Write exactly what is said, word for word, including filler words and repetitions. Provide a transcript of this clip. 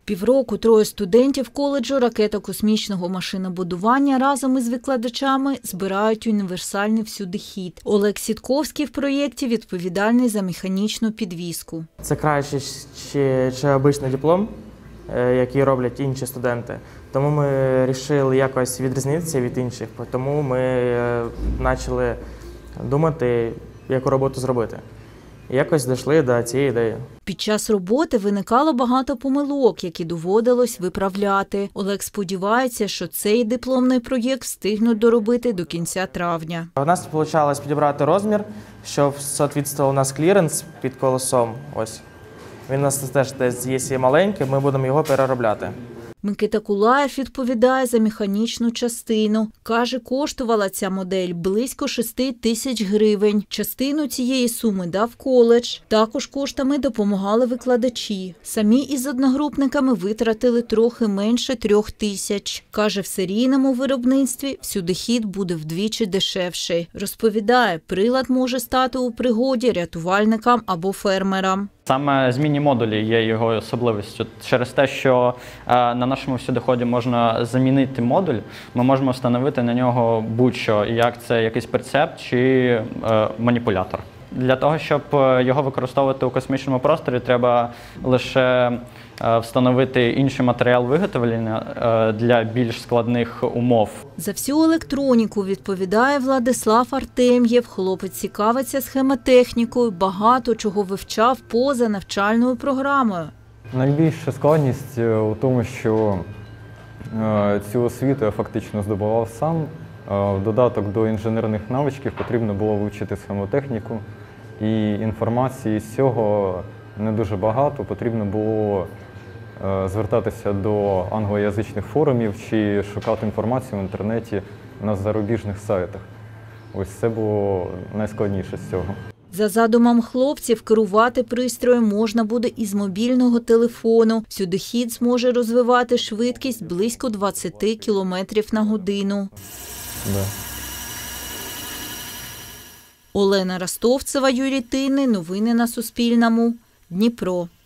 Півроку троє студентів коледжу ракето-космічного машинобудування разом із викладачами збирають універсальний всюдихід. Олег Сітковський в проєкті відповідальний за механічну підвіску. Це краще, ніж звичайний диплом, який роблять інші студенти. Тому ми вирішили якось відрізнитися від інших, тому ми почали думати, яку роботу зробити. І якось дійшли до цієї ідеї. Під час роботи виникало багато помилок, які доводилось виправляти. Олег сподівається, що цей дипломний проєкт встигнуть доробити до кінця травня. У нас вийшло підібрати розмір, щоб відповідав у нас кліренс під колесом. Ось. Він у нас теж десь є маленький, ми будемо його переробляти. Микита Кулаєв відповідає за механічну частину. Каже, коштувала ця модель близько шести тисяч гривень. Частину цієї суми дав коледж. Також коштами допомагали викладачі. Самі із одногрупниками витратили трохи менше трьох тисяч. Каже, в серійному виробництві всюдихід буде вдвічі дешевший. Розповідає, прилад може стати у пригоді рятувальникам або фермерам. Саме змінні модулі є його особливістю. Через те, що на нашому всюдиході можна замінити модуль, ми можемо встановити на нього будь-що, як це якийсь прицеп чи маніпулятор. Для того, щоб його використовувати у космічному просторі, треба лише встановити інший матеріал виготовлення для більш складних умов. За всю електроніку відповідає Владислав Артем'єв. Хлопець цікавиться схемотехнікою, багато чого вивчав поза навчальною програмою. Найбільша складність у тому, що цю освіту я фактично здобував сам. В додаток до інженерних навичків потрібно було вивчити схемотехніку, і інформації з цього не дуже багато. Потрібно було звертатися до англоязичних форумів чи шукати інформацію в інтернеті на зарубіжних сайтах. Ось це було найскладніше з цього. За задумом хлопців, керувати пристроєм можна буде із мобільного телефону. Всюдихід зможе розвивати швидкість близько двадцяти кілометрів на годину. Да. Олена Ростовцева, Юрій Тинний. Новини на Суспільному. Дніпро.